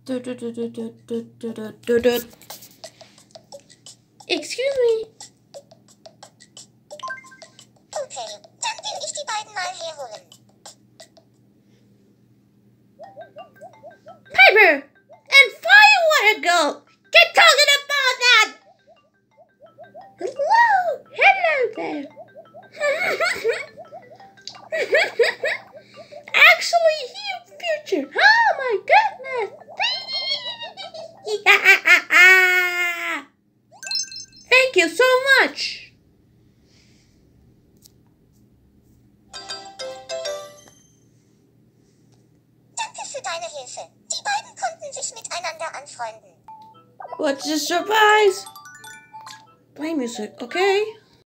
Excuse me. Okay, dann will ich die beiden mal herholen. Piper and FireWaterGirl, get talking about that. Hello there. Actually, here, future. Oh my goodness. Thank you so much. Danke für deine Hilfe. Die beiden konnten sich miteinander anfreunden. What's the surprise? Play music, okay?